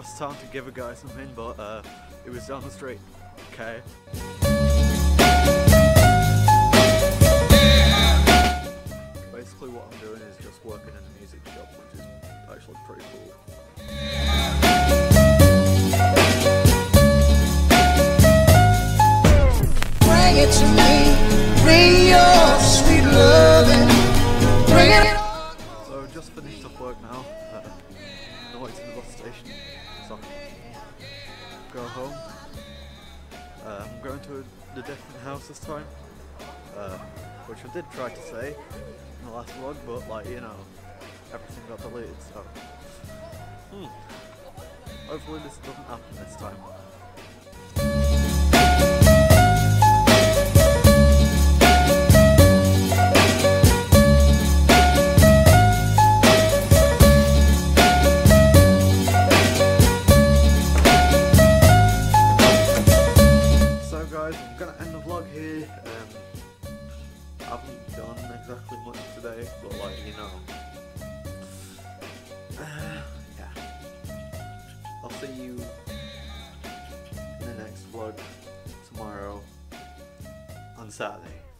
across town to give a guy something, but it was down the street. Okay. Basically what I'm doing is just working in a music shop, which is actually pretty cool. Bring it to me, bring your sweet loving, bring it on. So just finished up work now, on the way to the bus station, so I can go home. I'm going to the different house this time, which I did try to say in the last vlog, but like, you know, everything got deleted, so hopefully this doesn't happen this time. So guys, I'm gonna end the vlog here. I haven't done exactly much today, but like, you know, yeah. I'll see you in the next vlog tomorrow on Saturday.